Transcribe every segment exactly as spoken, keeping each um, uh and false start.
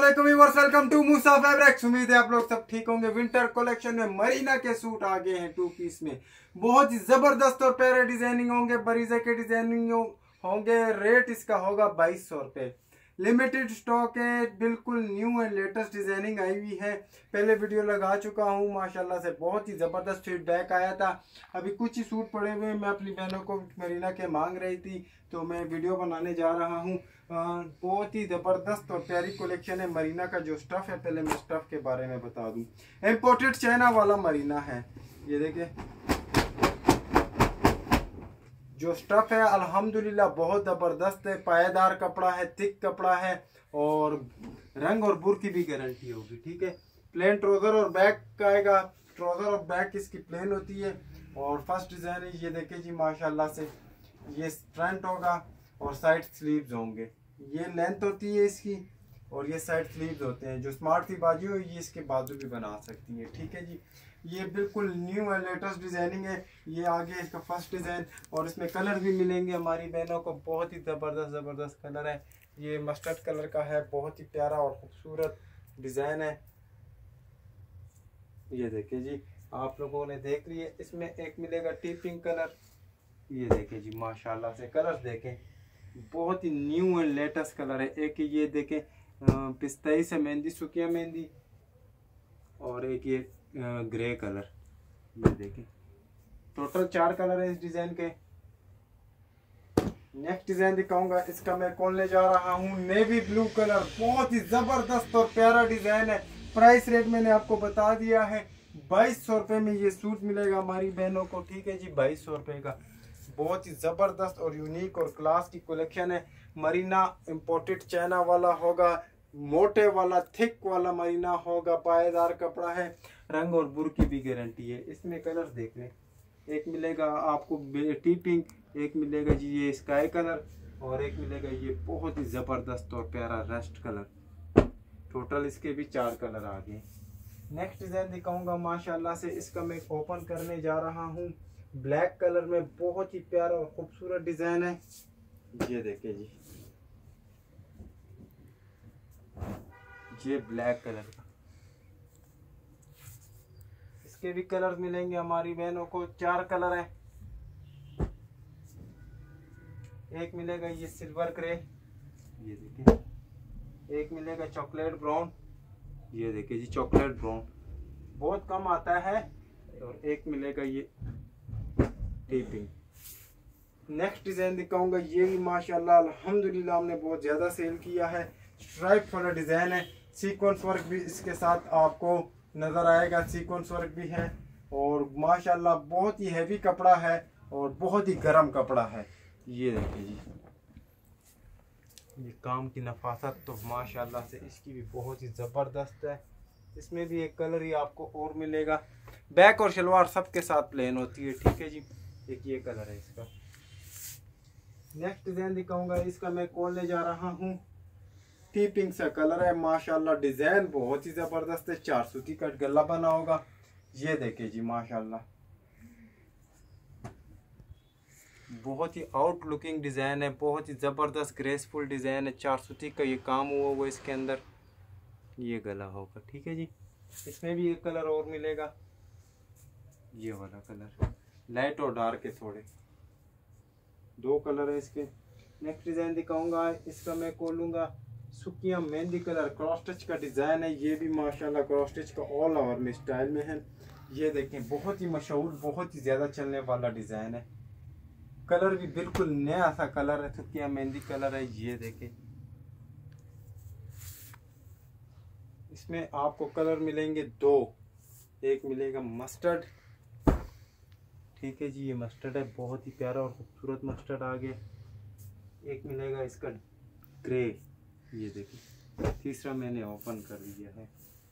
अस्सलामुअलैकुम viewers, welcome to Musa fabrics. उम्मीद है आप लोग सब ठीक होंगे। विंटर कलेक्शन में मरीना के सूट आ गए हैं टू पीस में। बहुत ही जबरदस्त और प्यारे डिजाइनिंग होंगे, बरीजे के डिजाइनिंग होंगे। रेट इसका होगा बाईस सौ रुपये। लिमिटेड स्टॉक है, बिल्कुल न्यू एंड लेटेस्ट डिजाइनिंग आई हुई है। पहले वीडियो लगा चुका हूँ, माशाल्लाह से बहुत ही ज़बरदस्त फीडबैक आया था। अभी कुछ ही सूट पड़े हुए मैं अपनी बहनों को मरीना के मांग रही थी, तो मैं वीडियो बनाने जा रहा हूँ। बहुत ही ज़बरदस्त और प्यारी कलेक्शन है मरीना का। जो स्टफ़ है, पहले मैं स्टफ़ के बारे में बता दूँ। इम्पोर्टेड चाइना वाला मरीना है। ये देखिए जो स्टफ़ है अल्हम्दुलिल्लाह बहुत ज़बरदस्त है। पायेदार कपड़ा है, थिक कपड़ा है और रंग और बुर की भी गारंटी होगी। ठीक है, प्लेन ट्राउज़र और बैक का आएगा। ट्राउज़र और बैक इसकी प्लेन होती है। और फर्स्ट डिज़ाइन है, ये देखिए जी माशाल्लाह से। ये फ्रंट होगा और साइड स्लीव्स होंगे। ये लेंथ होती है इसकी और ये साइड स्लीव्स होते हैं। जो स्मार्ट सी बाजू है ये इसके बाजू भी बना सकती है। ठीक है जी, ये बिल्कुल न्यू और लेटेस्ट डिजाइनिंग है। ये आगे इसका फर्स्ट डिजाइन और इसमें कलर भी मिलेंगे हमारी बहनों को। बहुत ही ज़बरदस्त ज़बरदस्त कलर है। ये मस्टर्ड कलर का है, बहुत ही प्यारा और खूबसूरत डिज़ाइन है। ये देखिए जी, आप लोगों ने देख लिया। इसमें एक मिलेगा टी पिंक कलर। ये देखिए जी माशाल्लाह से कलर्स देखें, बहुत ही न्यू एंड लेटेस्ट कलर है। एक ये देखें पिस्ताई से मेहंदी, सुकिया मेहंदी, और एक ये ग्रे कलर। ये देखें, टोटल चार कलर है इस डिजाइन के। नेक्स्ट डिजाइन दिखाऊंगा, इसका मैं कौन ले जा रहा हूँ नेवी ब्लू कलर। बहुत ही जबरदस्त और प्यारा डिजाइन है। प्राइस रेट मैंने आपको बता दिया है, बाईस सौ रुपये में ये सूट मिलेगा हमारी बहनों को। ठीक है जी, बाईस सौ रुपये का। बहुत ही ज़बरदस्त और यूनिक और क्लास की कलेक्शन है। मरीना इम्पोर्टेड चाइना वाला होगा, मोटे वाला थिक वाला मरीना होगा। पायेदार कपड़ा है, रंग और बुर की भी गारंटी है। इसमें कलर देख लें, एक मिलेगा आपको टी पिंक, एक मिलेगा जी ये स्काई कलर, और एक मिलेगा ये बहुत ही ज़बरदस्त और प्यारा रस्ट कलर। टोटल इसके भी चार कलर आ गए। नेक्स्ट डिज़ाइन दिखाऊंगा माशाल्लाह से। इसका मैं ओपन करने जा रहा हूँ। ब्लैक कलर में बहुत ही प्यारा और खूबसूरत डिज़ाइन है। ये देखिए जी, ये ब्लैक कलर का। इसके भी कलर मिलेंगे हमारी बहनों को। चार कलर है। एक मिलेगा ये सिल्वर ग्रे, ये देखिए। एक मिलेगा चॉकलेट ब्राउन, ये देखिए जी चॉकलेट ब्राउन, बहुत कम आता है। और एक मिलेगा ये टी पिंक। नेक्स्ट डिजाइन दिखाऊंगा, ये भी माशाल्लाह अल्हम्दुलिल्लाह हमने बहुत ज्यादा सेल किया है। स्ट्राइप वाला डिजाइन है, सीक्वेंस वर्क भी इसके साथ आपको नजर आएगा। सीक्वेंस वर्क भी है और माशाल्लाह बहुत ही हैवी कपड़ा है और बहुत ही गर्म कपड़ा है। ये देखिए जी, ये काम की नफासत तो माशाल्लाह से इसकी भी बहुत ही जबरदस्त है। इसमें भी एक कलर ही आपको और मिलेगा। बैक और शलवार सबके साथ प्लेन होती है। ठीक है जी, एक ये कलर है इसका। नेक्स्ट डिजाइन दिखाऊंगा, इसका मैं कौन ले जा रहा हूँ टी पिंक सा कलर है। माशाल्लाह डिजाइन बहुत ही जबरदस्त है। चार सूती का गला बना होगा। ये देखिए जी माशाल्लाह, बहुत ही आउट लुकिंग डिजाइन है, बहुत ही जबरदस्त ग्रेसफुल डिजाइन है। चार सूती का ये काम हुआ हुआ इसके अंदर। ये गला होगा। ठीक है जी, इसमें भी एक कलर और मिलेगा, ये वाला कलर, लाइट और डार्क है थोड़े, दो कलर है इसके। नेक्स्ट डिजाइन दिखाऊंगा, इसका मैं खोलूंगा सुकिया मेहंदी कलर। क्रॉस स्टिच का डिजाइन है। ये भी माशाल्लाह क्रॉस स्टिच का ऑल ओवर में स्टाइल में है। ये देखें, बहुत ही मशहूर, बहुत ही ज्यादा चलने वाला डिजाइन है। कलर भी बिल्कुल नया सा कलर है, सुकिया मेहंदी कलर है। ये देखें, इसमें आपको कलर मिलेंगे दो। एक मिलेगा मस्टर्ड, ठीक है जी ये मस्टर्ड है, बहुत ही प्यारा और खूबसूरत मस्टर्ड आ गया। एक मिलेगा इसका ग्रे, ये देखिए। तीसरा मैंने ओपन कर दिया है।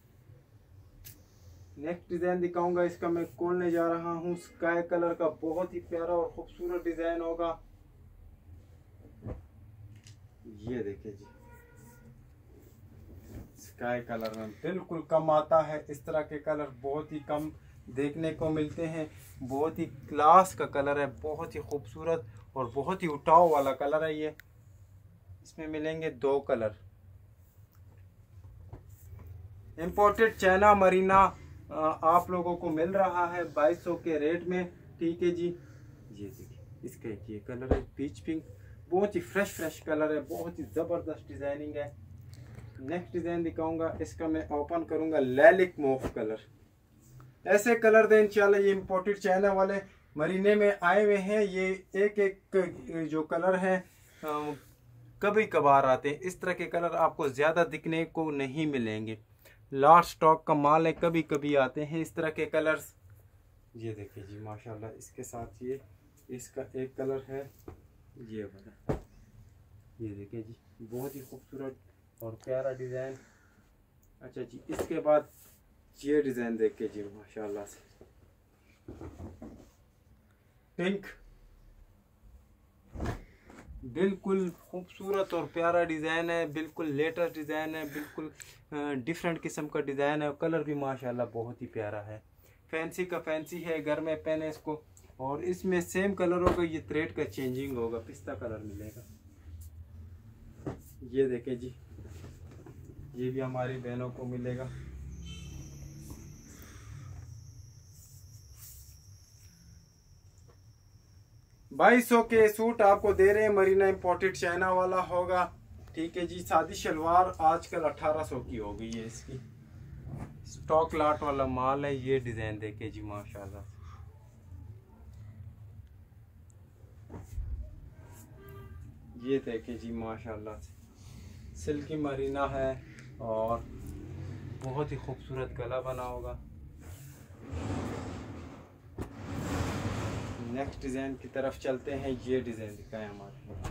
नेक्स्ट डिजाइन दिखाऊंगा, इसका मैं खोलने जा रहा हूँ स्काई कलर का। बहुत ही प्यारा और खूबसूरत डिजाइन होगा। ये देखिए जी, स्काई कलर में बिल्कुल कम आता है। इस तरह के कलर बहुत ही कम देखने को मिलते हैं। बहुत ही क्लास का कलर है, बहुत ही खूबसूरत और बहुत ही उठाव वाला कलर है ये। इसमें मिलेंगे दो कलर, इम्पोर्टेड चाइना मरीना आप लोगों को मिल रहा है बाईस सौ के रेट में। ठीक है जी, ये देखिए इसका एक ये कलर है पीच पिंक, बहुत ही फ्रेश फ्रेश कलर है, बहुत ही ज़बरदस्त डिज़ाइनिंग है। नेक्स्ट डिज़ाइन दिखाऊंगा, इसका मैं ओपन करूंगा लैलिक मोव कलर। ऐसे कलर दे इंशाल्लाह, ये इम्पोर्टेड चाइना वाले मरीने में आए हुए हैं। ये एक एक जो कलर है कभी कभार आते हैं, इस तरह के कलर आपको ज़्यादा दिखने को नहीं मिलेंगे। लार्ज स्टॉक का माल है, कभी कभी आते हैं इस तरह के कलर्स। ये देखिए जी माशाल्लाह, इसके साथ ये इसका एक कलर है ये वाला, ये देखिए जी बहुत ही खूबसूरत और प्यारा डिज़ाइन। अच्छा जी, इसके बाद ये डिज़ाइन देखिए जी माशाल्लाह से पिंक, बिल्कुल खूबसूरत और प्यारा डिज़ाइन है, बिल्कुल लेटेस्ट डिज़ाइन है, बिल्कुल डिफरेंट किस्म का डिज़ाइन है। कलर भी माशाल्लाह बहुत ही प्यारा है, फैंसी का फैंसी है, घर में पहने इसको। और इसमें सेम कलर होगा, ये थ्रेड का चेंजिंग होगा, पिस्ता कलर मिलेगा। ये देखें जी, ये भी हमारी बहनों को मिलेगा। बाईस सौ के सूट आपको दे रहे हैं, मरीना इम्पोर्टेड चाइना वाला होगा। ठीक है जी, सादी शलवार आजकल अठारह सौ की हो गई है, इसकी स्टॉक लाट वाला माल है। ये डिजाइन देखे जी माशाल्लाह, ये देखे जी माशाल्लाह, सिल्की मरीना है और बहुत ही खूबसूरत गला बना होगा। नेक्स्ट डिज़ाइन की तरफ चलते हैं, ये डिज़ाइन दिखाएं हमारे।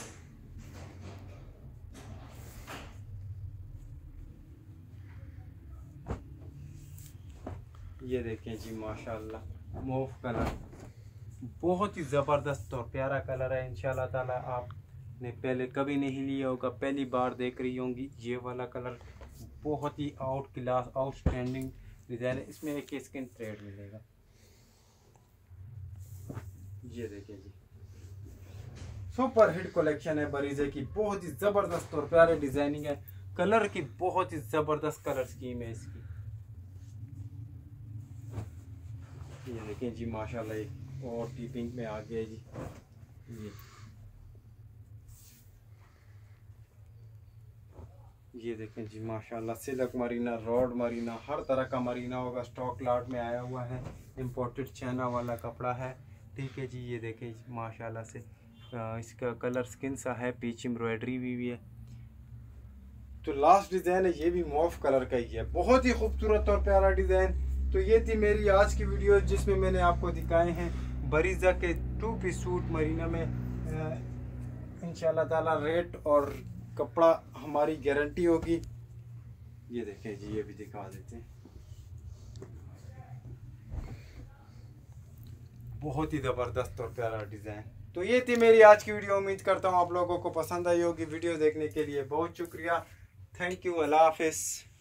ये देखें जी माशाल्लाह, मोव कलर, बहुत ही ज़बरदस्त और प्यारा कलर है। इंशाल्लाह ताला आपने पहले कभी नहीं लिया होगा, पहली बार देख रही होंगी। ये वाला कलर बहुत ही आउट क्लास आउटस्टैंडिंग डिज़ाइन है, इसमें एक स्किन थ्रेड मिलेगा। ये देखिए जी, सुपर हिट कलेक्शन है बरीजे की, बहुत ही ज़बरदस्त और प्यारे डिज़ाइनिंग है। कलर की बहुत ही ज़बरदस्त कलर स्कीम है इसकी। ये देखें जी माशाल्लाह, एक और टी पिंक में आ गया जी। ये ये देखें जी माशाल्लाह, सिल्क मरीना, रॉड मरीना, हर तरह का मरीना होगा, स्टॉक लाट में आया हुआ है, इम्पोर्टेड चाइना वाला कपड़ा है। ठीक है जी, ये देखें जी माशाल्लाह से इसका कलर स्किन सा है, पीच एम्ब्रॉयडरी भी, भी है। तो लास्ट डिज़ाइन है, ये भी मॉफ कलर का ही है, बहुत ही खूबसूरत और प्यारा डिज़ाइन। तो ये थी मेरी आज की वीडियो, जिसमें मैंने आपको दिखाए हैं बरीजा के टू पीस सूट मरीना में। इंशाल्लाह ताला रेट और कपड़ा हमारी गारंटी होगी। ये देखें जी, ये भी दिखा देते हैं, बहुत ही ज़बरदस्त और प्यारा डिज़ाइन। तो ये थी मेरी आज की वीडियो, उम्मीद करता हूँ आप लोगों को पसंद आई होगी। वीडियो देखने के लिए बहुत शुक्रिया, थैंक यू, अल्लाह हाफिज़।